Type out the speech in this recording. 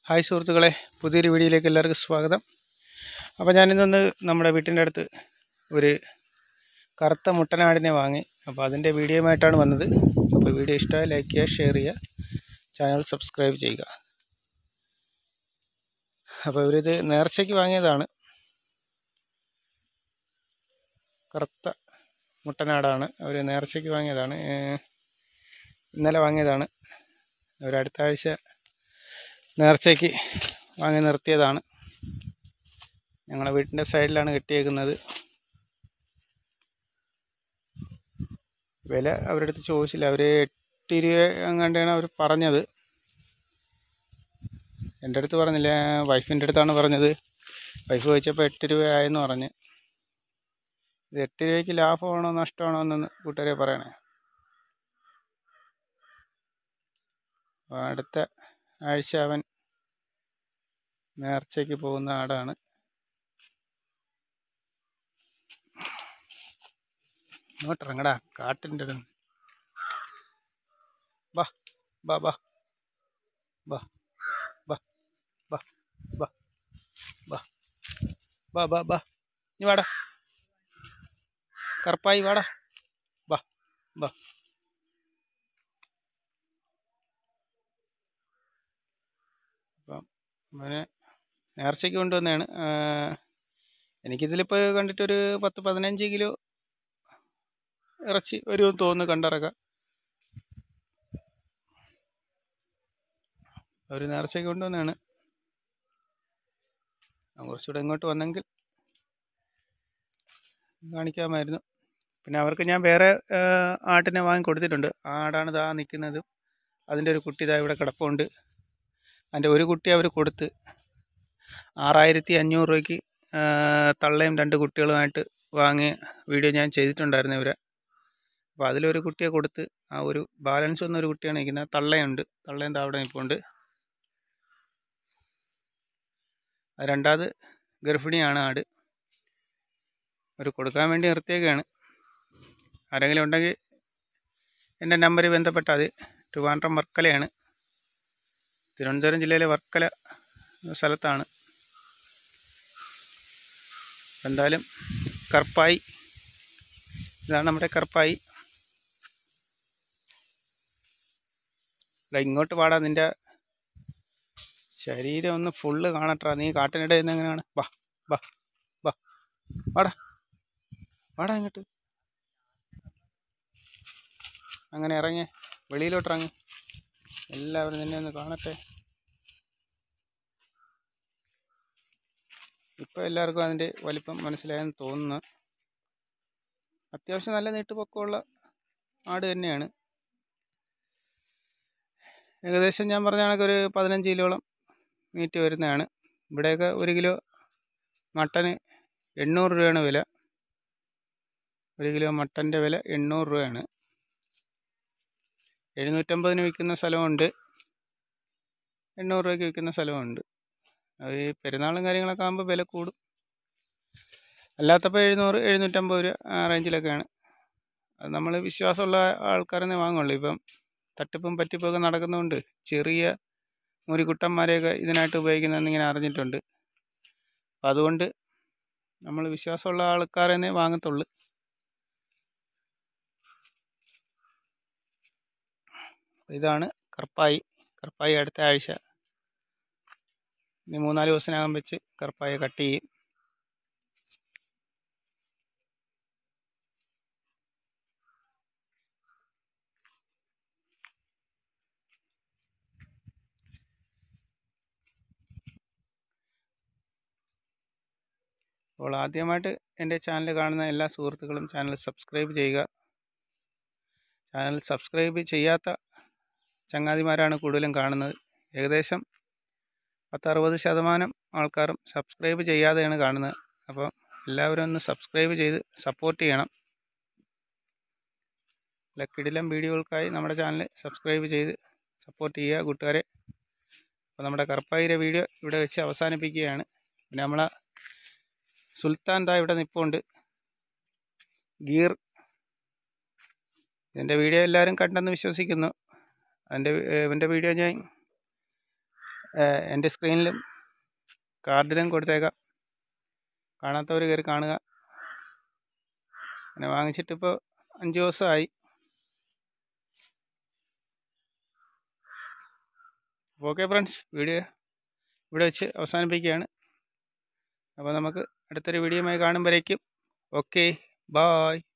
Hi സുഹൃത്തുക്കളെ, പുതിയൊരു വീഡിയോയിലേക്ക് എല്ലാവർക്കും സ്വാഗതം. അപ്പോൾ ഞാനിന്നൊന്ന് നമ്മുടെ വീട്ടിൻ്റെ അടുത്ത് ഒരു കറുത്ത മുട്ടനാടിനെ വാങ്ങി. അപ്പോൾ അതിൻ്റെ വീഡിയോയുമായിട്ടാണ് വന്നത്. അപ്പോൾ വീഡിയോ ഇഷ്ടമായി ലൈക്ക് ചെയ്യുക, ഷെയർ ചെയ്യുക, ചാനൽ സബ്സ്ക്രൈബ് ചെയ്യുക. അപ്പോൾ ഇവരിത് നേർച്ചയ്ക്ക് വാങ്ങിയതാണ്. കറുത്ത മുട്ടനാടാണ്. അവർ നേർച്ചയ്ക്ക് വാങ്ങിയതാണ്. ഇന്നലെ വാങ്ങിയതാണ്. അവർ അടുത്ത ആഴ്ച നേർച്ചയ്ക്ക് വാങ്ങി നിർത്തിയതാണ്. ഞങ്ങളുടെ വീട്ടിൻ്റെ സൈഡിലാണ് കെട്ടിയേക്കുന്നത്. വില അവരുടെ അടുത്ത് ചോദിച്ചില്ല. അവർ 8 രൂപ എങ്ങാണ്ടാണ് അവർ പറഞ്ഞത്. എൻ്റെ അടുത്ത് പറഞ്ഞില്ല, വൈഫിൻ്റെ അടുത്താണ് പറഞ്ഞത്. വൈഫ് ചോദിച്ചപ്പോൾ 8 രൂപ ആയെന്ന് പറഞ്ഞ്. ഇത് 8 രൂപയ്ക്ക് ലാഭമാണോ നഷ്ടമാണോ എന്നൊന്ന് കൂട്ടുകാരെ പറയണേ. അടുത്ത ആഴ്ച അവൻ നേർച്ചയ്ക്ക് പോകുന്ന ആടാണ്. ഇങ്ങോട്ടിറങ്ങടാ, കാട്ടിൻ്റെ അടുത്ത്. ബാ ബാ ബാ ബാ ബാ ബാ ബാ ബാ ബാ ബാ ബാ നീ വാടാ, കറുപ്പായി വാടാ, ബാ ബാ. അപ്പം അവനെ നേർച്ചയ്ക്ക് കൊണ്ടുവന്നതാണ്. എനിക്കിതിലിപ്പോൾ കണ്ടിട്ടൊരു 10-15 കിലോ ഇറച്ചി വരുമെന്ന് തോന്നുന്നു കണ്ടിറക്കാം. ഒരു നേർച്ചയ്ക്ക് കൊണ്ടുവന്നതാണ്. കുറച്ചുകൂടെ ഇങ്ങോട്ട് വന്നെങ്കിൽ കാണിക്കാമായിരുന്നു. പിന്നെ അവർക്ക് ഞാൻ വേറെ ആട്ടിനെ വാങ്ങി കൊടുത്തിട്ടുണ്ട്. ആ ആടാണ് ഇതാ നിൽക്കുന്നത്. അതിൻ്റെ ഒരു കുട്ടി ഇതാ ഇവിടെ കിടപ്പുണ്ട്. അതിൻ്റെ ഒരു കുട്ടി അവർ കൊടുത്ത് 6500 രൂപയ്ക്ക് തള്ളയും 2 കുട്ടികളുമായിട്ട് വാങ്ങിയ വീഡിയോ ഞാൻ ചെയ്തിട്ടുണ്ടായിരുന്നു ഇവരെ. അപ്പോൾ അതിലൊരു കുട്ടിയെ കൊടുത്ത് ആ ഒരു ബാലൻസ് വന്നൊരു കുട്ടിയാണ് നിൽക്കുന്നത്. തള്ളയുണ്ട്, തള്ളയും അവിടെ നിൽപ്പുണ്ട്. രണ്ടാമത് ഗർഭിണിയാണ് ആട്. ഒരു കൊടുക്കാൻ വേണ്ടി നിർത്തിയൊക്കെയാണ്. ആരെങ്കിലും ഉണ്ടെങ്കിൽ എൻ്റെ നമ്പറിൽ ബന്ധപ്പെട്ടാൽ മതി. ട്രിവാൻഡ്രം വർക്കലയാണ്, തിരുവനന്തപുരം ജില്ലയിലെ വർക്കല സ്ഥലത്താണ്. എന്തായാലും കറുപ്പായി, ഇതാണ് നമ്മുടെ കറുപ്പായി. ഇങ്ങോട്ട് പാടാ, നിൻ്റെ ശരീരം ഒന്ന് ഫുള്ള് കാണട്ടാ. നീ കാട്ടിനിടയിൽ നിന്ന് എങ്ങനെയാണ്? ബാ ബാ ബാ വാടാ വാടാ ഇങ്ങോട്ട്. അങ്ങനെ ഇറങ്ങി വെളിയിലോട്ടിറങ്ങി, എല്ലാവരും നിന്നെ ഒന്ന് കാണട്ടെ. ഇപ്പോൾ എല്ലാവർക്കും അതിൻ്റെ വലിപ്പം മനസ്സിലായെന്ന് തോന്നുന്നു. അത്യാവശ്യം നല്ല നീട്ടുപൊക്കമുള്ള ആട് തന്നെയാണ്. ഏകദേശം ഞാൻ പറഞ്ഞ കണക്കൊരു 15 കിലോളം മീറ്റ് വരുന്നതാണ്. ഇവിടെയൊക്കെ 1 കിലോ മട്ടന് 800 രൂപയാണ് വില. 1 കിലോ മട്ടൻ്റെ വില 800 രൂപയാണ്. 750 വിൽക്കുന്ന സ്ഥലമുണ്ട്, 800 രൂപയ്ക്ക് വിൽക്കുന്ന സ്ഥലമുണ്ട്. അത് ഈ പെരുന്നാളും കാര്യങ്ങളൊക്കെ ആകുമ്പോൾ വില കൂടും. അല്ലാത്തപ്പോൾ 700, 750 രൂപ ആ റേഞ്ചിലൊക്കെയാണ്. അത് നമ്മൾ വിശ്വാസമുള്ള ആൾക്കാരെന്നെ വാങ്ങുള്ളൂ. ഇപ്പം തട്ടിപ്പും പറ്റിപ്പൊക്കെ നടക്കുന്നതുകൊണ്ട് ചെറിയ മുരിക്കുട്ടന്മാരെയൊക്കെ ഇതിനായിട്ട് ഉപയോഗിക്കുന്നതെന്ന് ഇങ്ങനെ അറിഞ്ഞിട്ടുണ്ട്. അപ്പം അതുകൊണ്ട് നമ്മൾ വിശ്വാസമുള്ള ആൾക്കാരെന്നെ വാങ്ങത്തുള്ളൂ. ഇതാണ് കറുപ്പായി. കറുപ്പായി അടുത്ത ആഴ്ച, ഇനി 3-4 ദിവസത്തിനകം വെച്ച് കറുപ്പായി കട്ട് ചെയ്യും. അപ്പോൾ ആദ്യമായിട്ട് എൻ്റെ ചാനൽ കാണുന്ന എല്ലാ സുഹൃത്തുക്കളും ചാനൽ സബ്സ്ക്രൈബ് ചെയ്യുക. ചാനൽ സബ്സ്ക്രൈബ് ചെയ്യാത്ത ചങ്ങാതിമാരാണ് കൂടുതലും കാണുന്നത്. ഏകദേശം 10-60% ആൾക്കാരും സബ്സ്ക്രൈബ് ചെയ്യാതെയാണ് കാണുന്നത്. അപ്പോൾ എല്ലാവരും ഒന്ന് സബ്സ്ക്രൈബ് ചെയ്ത് സപ്പോർട്ട് ചെയ്യണം. കിടിലം വീഡിയോകൾക്കായി നമ്മുടെ ചാനൽ സബ്സ്ക്രൈബ് ചെയ്ത് സപ്പോർട്ട് ചെയ്യുക കൂട്ടുകാരെ. അപ്പോൾ നമ്മുടെ കറുപ്പായിരെ വീഡിയോ ഇവിടെ വെച്ച് അവസാനിപ്പിക്കുകയാണ്. പിന്നെ നമ്മളെ സുൽത്താൻ ദാ ഇവിടെ നിൽപ്പുണ്ട്, ഗീർ. ഇതിൻ്റെ വീഡിയോ എല്ലാവരും കണ്ടെന്ന് വിശ്വസിക്കുന്നു. ഇവൻ്റെ വീഡിയോ ഞാൻ എൻ്റെ സ്ക്രീനിലും കാർഡിലും കൊടുത്തേക്കാം. കാണാത്തവർ കയറി കാണുക. പിന്നെ വാങ്ങിച്ചിട്ടിപ്പോൾ 5 ദിവസമായി. ഓക്കെ ഫ്രണ്ട്സ്, വീഡിയോ ഇവിടെ വെച്ച് അവസാനിപ്പിക്കുകയാണ്. അപ്പോൾ നമുക്ക് അടുത്തൊരു വീഡിയോയുമായി കാണുമ്പോഴേക്കും ഓക്കെ, ബായ്.